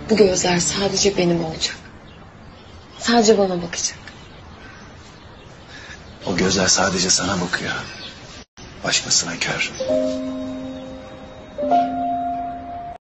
Bu gözler sadece benim olacak. Sadece bana bakacak. O gözler sadece sana bakıyor. Başkasına kör.